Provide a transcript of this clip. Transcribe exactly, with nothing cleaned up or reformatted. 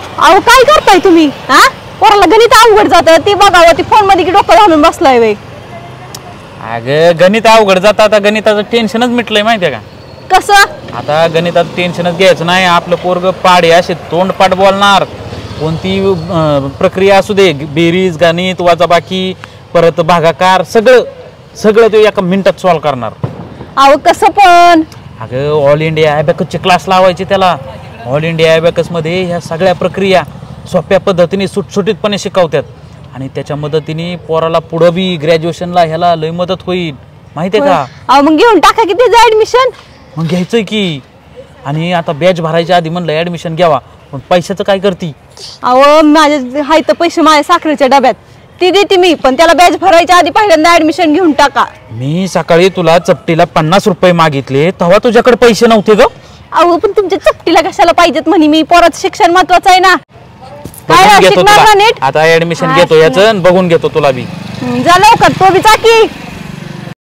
अहो काय करताय तुम्ही? हा पोराला गणित अवघड जातं ती बघावं ती फोन मध्ये डोकं घालून बसलाय वे. अगं गणित अवघड जातं आता गणिताचं टेन्शनच मिटलंय माहितीये का? कसं? आता गणिताचं टेन्शनच घ्यायचं नाही. आपलं पोरग पाडे असे तोंडपाठ बोलणार. कोणती प्रक्रिया असू दे बेरीज गणित वजाबाकी परत भागाकार सगळं सगळं ते एका मिनिटात सॉल्व्ह करणार. अहो कसं पण? अगं ऑल इंडिया ॲबॅकसचे क्लास लावायचे त्याला. ऑल इंडिया ॲबॅकसमध्ये ह्या सगळ्या प्रक्रिया सोप्या पद्धतीने सुटसुटीतपणे शिकवतात आणि त्याच्या मदतीने पोराला पुढं बी ग्रॅज्युएशनला ह्याला लय मदत होईल माहिती आहे का? अहो मग घेऊन टाका की त्याचं ऍडमिशन. मग घ्यायचंय की. आणि आता बॅच भरायच्या आधी म्हणलं ॲडमिशन घ्यावा पण पैशाचं काय करती? अहो माझे हाय तर पैसे माझ्या साखरेच्या डब्यात ती देते मी पण त्याला बॅच भरायच्या आधी पहिल्यांदा ऍडमिशन घेऊन टाका. मी सकाळी तुला चपटीला पन्नास रुपये मागितले तेव्हा तुझ्याकडे पैसे नव्हते ग. अहो पण तुमच्या चपटीला कशाला पाहिजेत म्हणे मी पोराचं शिक्षण महत्वाचं आहे ना. काय शिकणार ना नीट? आता ऍडमिशन घेतो याचं बघून घेतो तुला बी. जा लवकर तो बी चाकी.